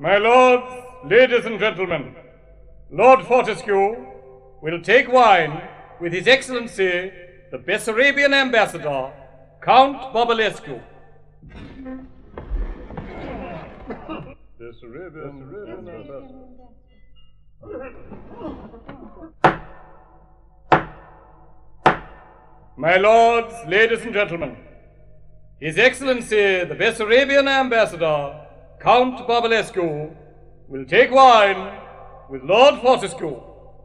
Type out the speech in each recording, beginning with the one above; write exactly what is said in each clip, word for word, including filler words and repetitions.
My lords, ladies and gentlemen, Lord Fortescue will take wine with His Excellency, the Bessarabian Ambassador, Count Bobulescu. Bessarabian Ambassador. My lords, ladies and gentlemen, His Excellency, the Bessarabian Ambassador, Count Bobulescu, will take wine with Lord Fortescue.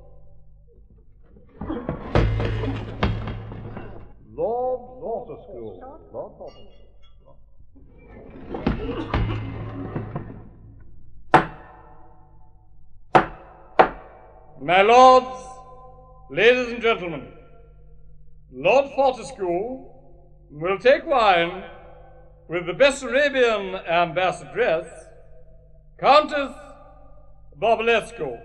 Lord Fortescue. Lord Fortescue. My lords, ladies and gentlemen, Lord Fortescue will take wine with the Bessarabian ambassadress, Countess Bobulescu.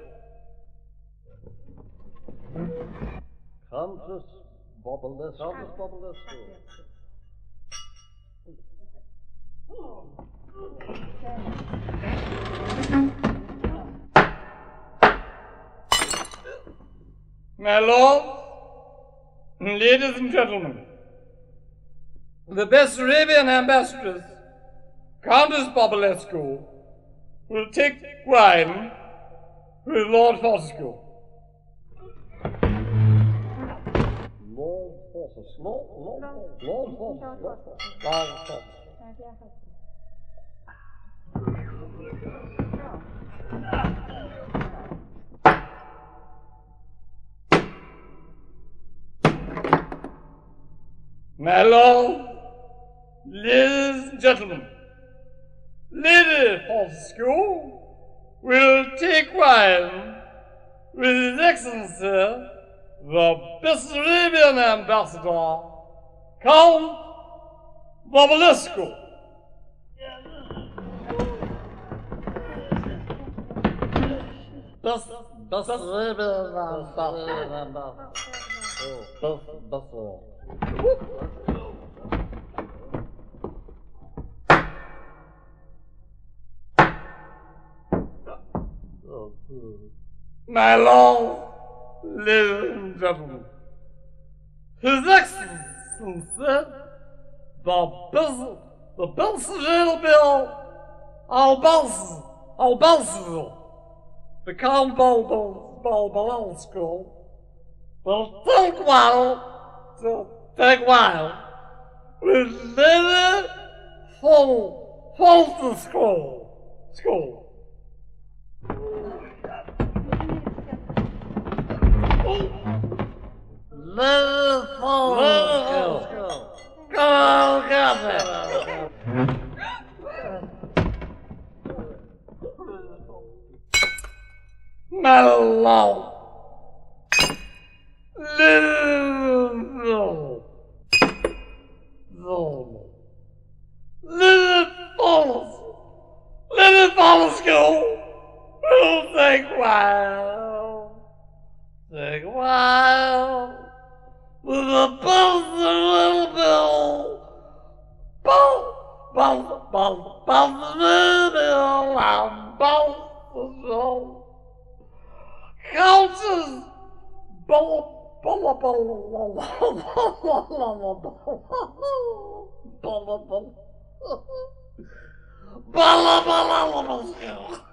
Countess Bobulescu. Countess Bobulescu. My lords, ladies and gentlemen, the Bessarabian ambassadress, Countess Bobulescu, will take wine with Lord Fortescue. Lord Fortescue. Lord, Lord, Lord Fortescue. Lord Fortescue. My lord, ladies and gentlemen, Lady Fortescue will take wine with His Excellency, the Bessarabian Ambassador, Count Bobulescu. Bessarabian Ambassador. Oh, my lord, ladies and gentlemen, His Excellency, the Bill, the Bessarabian Ambassador, the Count Bobulescu, will take wine, to take wine with Lady Fortescue. School. Lady Fortescue. Come on, Captain. My lord. Little, little, little falls, little falls go. Will take a while, take a while. With a bounce, a little bill, bounce, bounce, bounce, bounce, little, and bounce, so. Countess, bounce. Balla balla balla balla balla balla balla balla